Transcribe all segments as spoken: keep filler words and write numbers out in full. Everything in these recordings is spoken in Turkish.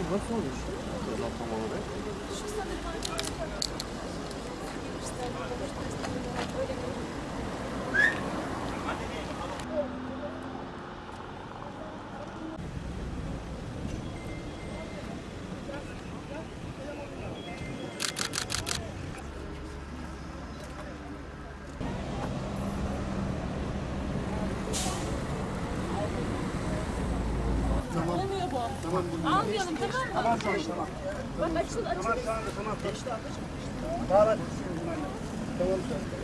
nasıl olmuş? Tam olarak. Şu sanırım Tamam. Tamam. almayalım, tamam mı? Tamam sonuç tamam. Bak açıl açıl. Tamam tamam tamam. Geçti artık. Daha hadi. Tamam.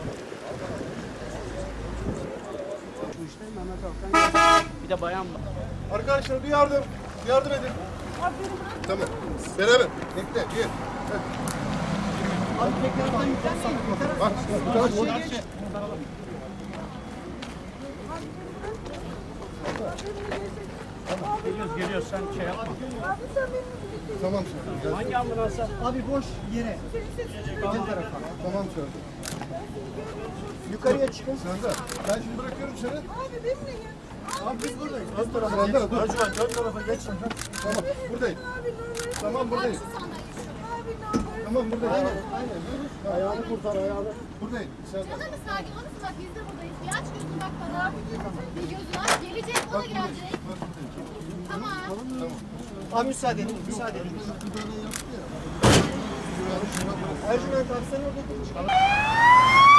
Bu işte Mehmet Alkan. Bir de bayan var. Arkadaşlar bir yardım. Bir yardım edin. Tamam. Beraber. Bekle. Gel. Abi tekrardan yüklenmeyin. Bak. Bu tarafa boş. Geliyoruz geliyoruz sen şey yapma. Tamam. Gel. Hangi ambulansa? Abi boş yere. Tamam. Tamam sen. Yukarıya çıkın. Sen de. Ben şimdi bırakıyorum seni. Abi benimle gel. Abi biz buradayız. Ön tarafa geç. Dur. Ercüment ön tarafa geç sen. Tamam. Buradayım. Tamam buradayım. Abi ne olur. Tamam buradayım. Aynen aynen. Ayağını kurtar ayağını. Buradayım. Sen de. Canım sakin olursun bak biz de buradayız. Bir aç gözünü bak bana. Bir gözünü aç. Gelecek o da gelecek. Tamam. Abi müsaade edin. Müsaade edin. Ercüment abi sen orada dur.